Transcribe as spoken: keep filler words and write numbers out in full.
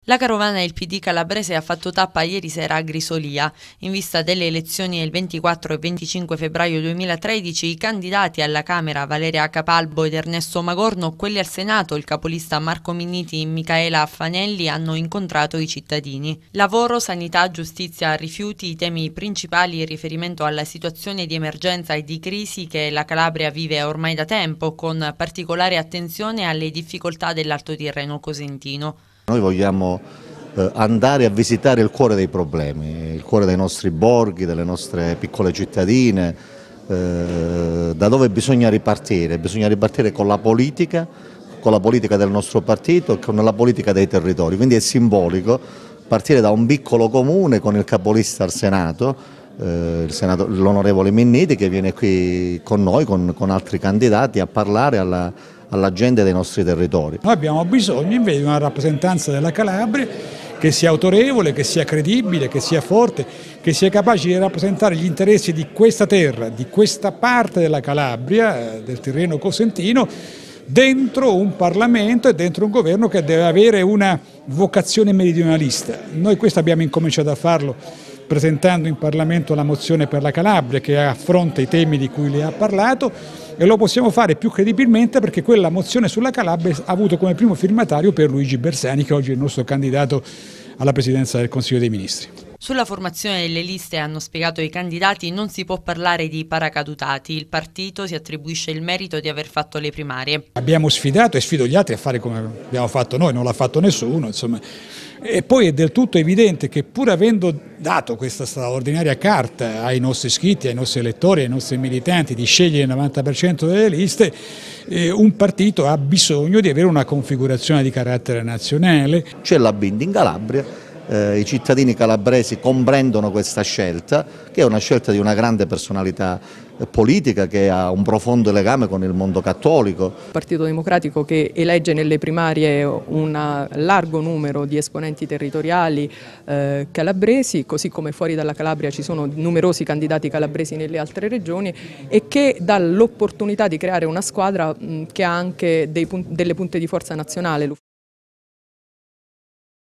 La carovana del P D calabrese ha fatto tappa ieri sera a Grisolia. In vista delle elezioni del ventiquattro e venticinque febbraio duemilatredici, i candidati alla Camera Valeria Capalbo ed Ernesto Magorno, quelli al Senato, il capolista Marco Minniti e Micaela Affanelli, hanno incontrato i cittadini. Lavoro, sanità, giustizia, rifiuti, i temi principali in riferimento alla situazione di emergenza e di crisi che la Calabria vive ormai da tempo, con particolare attenzione alle difficoltà dell'Alto Tirreno cosentino. Noi vogliamo eh, andare a visitare il cuore dei problemi, il cuore dei nostri borghi, delle nostre piccole cittadine, eh, da dove bisogna ripartire. Bisogna ripartire con la politica, con la politica del nostro partito e con la politica dei territori. Quindi è simbolico partire da un piccolo comune con il capolista al Senato, eh, l'onorevole Minniti, che viene qui con noi, con, con altri candidati, a parlare alla alla gente dei nostri territori. Noi abbiamo bisogno invece di una rappresentanza della Calabria che sia autorevole, che sia credibile, che sia forte, che sia capace di rappresentare gli interessi di questa terra, di questa parte della Calabria, del Tirreno cosentino, dentro un Parlamento e dentro un governo che deve avere una vocazione meridionalista. Noi questo abbiamo incominciato a farlo presentando in Parlamento la mozione per la Calabria che affronta i temi di cui lei ha parlato, e lo possiamo fare più credibilmente perché quella mozione sulla Calabria ha avuto come primo firmatario Pierluigi Bersani, che oggi è il nostro candidato alla Presidenza del Consiglio dei Ministri. Sulla formazione delle liste, hanno spiegato i candidati, non si può parlare di paracadutati. Il partito si attribuisce il merito di aver fatto le primarie. Abbiamo sfidato e sfido gli altri a fare come abbiamo fatto noi, non l'ha fatto nessuno, insomma. E poi è del tutto evidente che, pur avendo dato questa straordinaria carta ai nostri iscritti, ai nostri elettori, ai nostri militanti di scegliere il novanta per cento delle liste, eh, un partito ha bisogno di avere una configurazione di carattere nazionale. C'è la Bindi in Calabria. Eh, I cittadini calabresi comprendono questa scelta, che è una scelta di una grande personalità eh, politica che ha un profondo legame con il mondo cattolico. Il Partito Democratico, che elegge nelle primarie un largo numero di esponenti territoriali eh, calabresi, così come fuori dalla Calabria ci sono numerosi candidati calabresi nelle altre regioni, e che dà l'opportunità di creare una squadra mh, che ha anche dei, delle punte di forza nazionale.